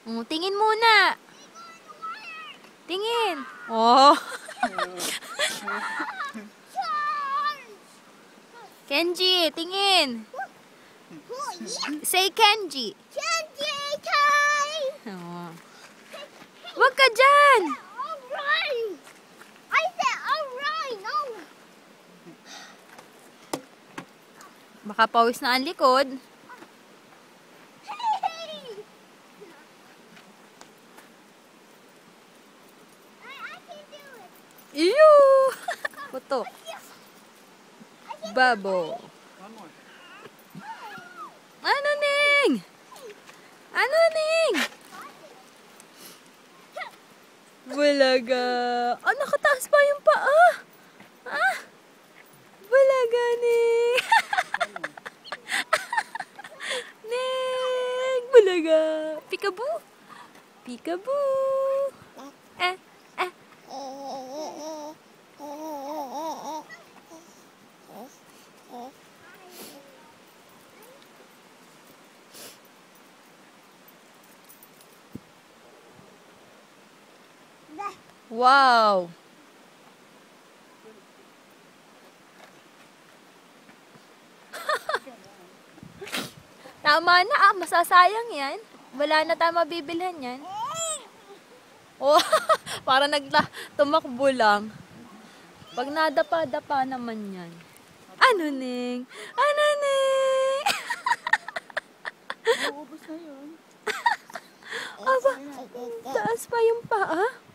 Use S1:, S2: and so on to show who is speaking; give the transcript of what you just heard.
S1: Tingin muna. Tingin. Oh. Kenji, tingin. Say Kenji.
S2: Kenji, time!
S1: Oh. Wag ka dyan.
S2: Alright! I said alright, no!
S1: Baka pawis na ang likod.
S2: Hey! I can do it.
S1: Ew! Putok. Babo. Ano, Ning? Ano, Ning? Bulaga. Oh, nakataas pa yung paa. Ah? Bulaga, Ning. Ning. Bulaga. Peekaboo. Peekaboo. Eh. Wow! Tama na masasayang yan. Wala na tayo mabibilhan yan. Oh, para tumakbo lang. Pag nadapa-dapa naman yan. Ano, Ning? Ano, Ning?
S3: Nauubos na yun.
S1: Aba, taas pa yung paa.